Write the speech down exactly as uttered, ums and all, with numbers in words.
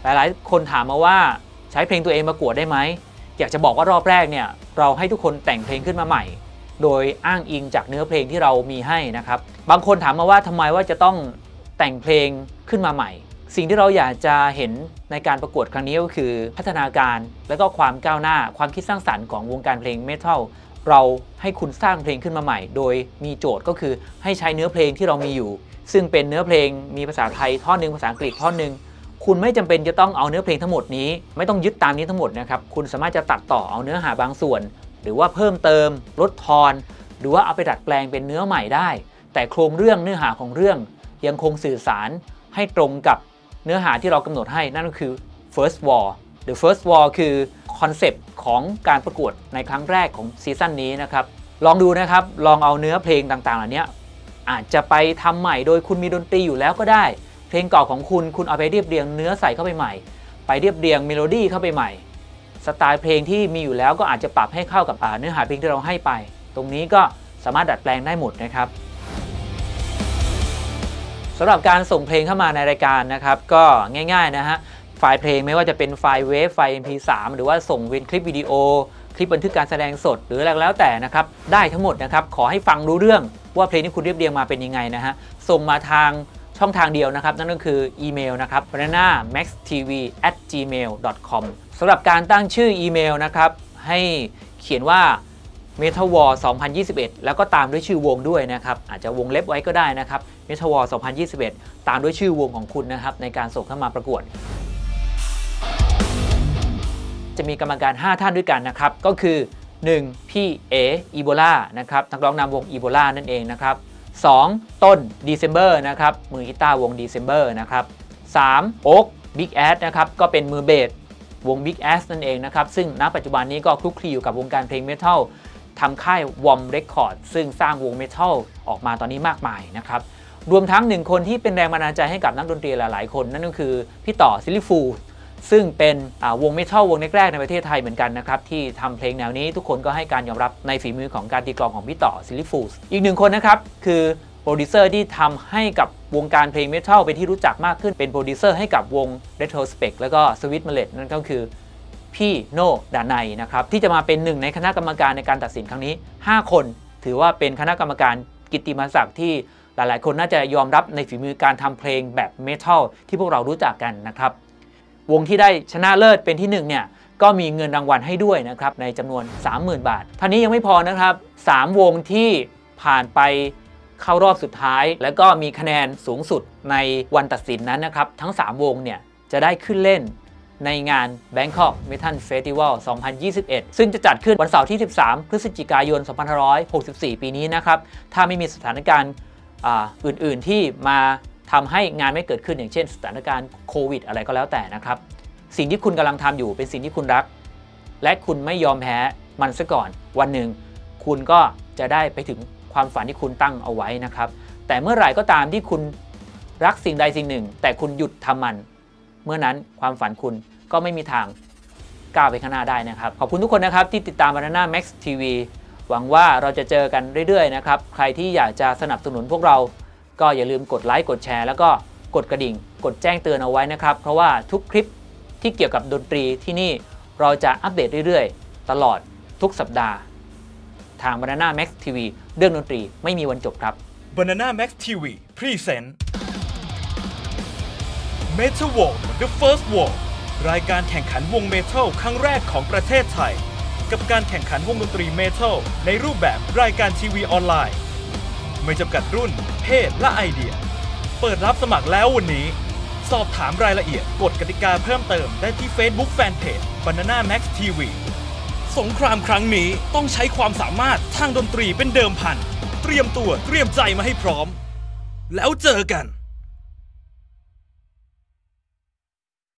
หลายๆคนถามมาว่าใช้เพลงตัวเองประกวดได้ไหมอยากจะบอกว่ารอบแรกเนี่ยเราให้ทุกคนแต่งเพลงขึ้นมาใหม่โดยอ้างอิงจากเนื้อเพลงที่เรามีให้นะครับบางคนถามมาว่าทำไมว่าจะต้องแต่งเพลงขึ้นมาใหม่สิ่งที่เราอยากจะเห็นในการประกวดครั้งนี้ก็คือพัฒนาการและก็ความก้าวหน้าความคิดสร้างสรรค์ของวงการเพลงเมทัลเราให้คุณสร้างเพลงขึ้นมาใหม่โดยมีโจทย์ก็คือให้ใช้เนื้อเพลงที่เรามีอยู่ซึ่งเป็นเนื้อเพลงมีภาษาไทยท่อนหนึ่งภาษาอังกฤษท่อนหนึ่งคุณไม่จำเป็นจะต้องเอาเนื้อเพลงทั้งหมดนี้ไม่ต้องยึดตามนี้ทั้งหมดนะครับคุณสามารถจะตัดต่อเอาเนื้อหาบางส่วนหรือว่าเพิ่มเติมลดทอนหรือว่าเอาไปดัดแปลงเป็นเนื้อใหม่ได้แต่โครงเรื่องเนื้อหาของเรื่องยังคงสื่อสารให้ตรงกับเนื้อหาที่เรากำหนดให้นั่นก็คือ first war the first war คือคอนเซปต์ของการประกวดในครั้งแรกของซีซั่นนี้นะครับลองดูนะครับลองเอาเนื้อเพลงต่างๆเหล่านี้อาจจะไปทำใหม่โดยคุณมีดนตรีอยู่แล้วก็ได้เพลงเก่าของคุณคุณเอาไปเรียบเรียงเนื้อใส่เข้าไปใหม่ไปเรียบเรียงเมโลดี้เข้าไปใหม่สไตล์เพลงที่มีอยู่แล้วก็อาจจะปรับให้เข้ากับเนื้อหาเพลงที่เราให้ไปตรงนี้ก็สามารถดัดแปลงได้หมดนะครับสำหรับการส่งเพลงเข้ามาในรายการนะครับก็ง่ายๆนะฮะไฟล์เพลงไม่ว่าจะเป็นไฟล์เวฟไฟล์ เอ็ม พี สาม หรือว่าส่งเป็นคลิปวิดีโอคลิปบันทึกการแสดงสดหรืออะไรแล้วแต่นะครับได้ทั้งหมดนะครับขอให้ฟังรู้เรื่องว่าเพลงที่คุณเรียบเรียงมาเป็นยังไงนะฮะส่งมาทางช่องทางเดียวนะครับนั่นก็คืออีเมลนะครับ บานาน่าแม็กซ์ทีวี แอท จีเมล ดอท คอม สำหรับการตั้งชื่ออีเมลนะครับให้เขียนว่า Metal War สองพันยี่สิบเอ็ด แล้วก็ตามด้วยชื่อวงด้วยนะครับอาจจะวงเล็บไว้ก็ได้นะครับ Metal War สองพันยี่สิบเอ็ด ตามด้วยชื่อวงของคุณนะครับในการส่งเข้ามาประกวดจะมีกรรมการห้าท่านด้วยกันนะครับก็คือหนึ่งพี่เออีโบลานะครับนักร้องนำวงอีโบลานั่นเองนะครับสองต้น December นะครับมือกีตาร์วง December นะครับสามโอ๊ก Big Ass นะครับก็เป็นมือเบสวง Big Ass นั่นเองนะครับซึ่งณปัจจุบันนี้ก็คลุกคลีอยู่กับวงการเพลงเมทัลทำค่าย วอม Record ซึ่งสร้างวงเมทัลออกมาตอนนี้มากมายนะครับรวมทั้งหนึ่งคนที่เป็นแรงบันดาลใจให้กับนักดนตรีหลายๆคนนั่นก็คือพี่ต่อซิลลี่ฟูลซึ่งเป็นวงเมทัลวงแรกๆในประเทศไทยเหมือนกันนะครับที่ทำเพลงแนวนี้ทุกคนก็ให้การยอมรับในฝีมือของการตีกลองของพี่ต่อซิลลี่ฟูลอีกหนึ่งคนนะครับคือโปรดิวเซอร์ที่ทำให้กับวงการเพลงเมทัลเป็นที่รู้จักมากขึ้นเป็นโปรดิวเซอร์ให้กับวง Retrospect แล้วก็ Sweet Mallet นั่นก็คือพี่โน่ดานัยนะครับที่จะมาเป็นหนึ่งในคณะกรรมการในการตัดสินครั้งนี้ห้าคนถือว่าเป็นคณะกรรมการกิตติมศักดิ์ที่หลายๆคนน่าจะยอมรับในฝีมือการทำเพลงแบบเมทัลที่พวกเรารู้จักกันนะครับวงที่ได้ชนะเลิศเป็นที่หนึ่งเนี่ยก็มีเงินรางวัลให้ด้วยนะครับในจำนวน สามหมื่น บาทท่านี้ยังไม่พอนะครับสามวงที่ผ่านไปเข้ารอบสุดท้ายแล้วก็มีคะแนนสูงสุดในวันตัดสินนั้นนะครับทั้งสามวงเนี่ยจะได้ขึ้นเล่นในงาน Bangkok Metal Festival สองพันยี่สิบเอ็ดซึ่งจะจัดขึ้นวันเสาร์ที่สิบสามพฤศจิกายนสองพันห้าร้อยหกสิบสี่ปีนี้นะครับถ้าไม่มีสถานการณ์อื่นๆที่มาทำให้งานไม่เกิดขึ้นอย่างเช่นสถานการณ์โควิดอะไรก็แล้วแต่นะครับสิ่งที่คุณกำลังทำอยู่เป็นสิ่งที่คุณรักและคุณไม่ยอมแพ้มันซะก่อนวันหนึ่งคุณก็จะได้ไปถึงความฝันที่คุณตั้งเอาไว้นะครับแต่เมื่อไหร่ก็ตามที่คุณรักสิ่งใดสิ่งหนึ่งแต่คุณหยุดทำมันเมื่อนั้นความฝันคุณก็ไม่มีทางก้าวไปข้างหน้าได้นะครับขอบคุณทุกคนนะครับที่ติดตาม Banana Max ที วี หวังว่าเราจะเจอกันเรื่อยๆนะครับใครที่อยากจะสนับสนุนพวกเราก็อย่าลืมกดไลค์กดแชร์แล้วก็กดกระดิ่งกดแจ้งเตือนเอาไว้นะครับเพราะว่าทุกคลิปที่เกี่ยวกับดนตรีที่นี่เราจะอัปเดตเรื่อยๆตลอดทุกสัปดาห์ทาง Banana Max ที วี เรื่องดนตรีไม่มีวันจบครับ Banana Max ที วี Present Metal War The First War รายการแข่งขันวงเมทัลครั้งแรกของประเทศไทยกับการแข่งขันวงดนตรีเมทัลในรูปแบบรายการทีวีออนไลน์ไม่จำกัดรุ่นเพศและไอเดียเปิดรับสมัครแล้ววันนี้สอบถามรายละเอียดกฎกติกาเพิ่มเติมได้ที่ Facebook Fanpage Banana Max ที วี สงครามครั้งนี้ต้องใช้ความสามารถทางดนตรีเป็นเดิมพันเตรียมตัวเตรียมใจมาให้พร้อมแล้วเจอกัน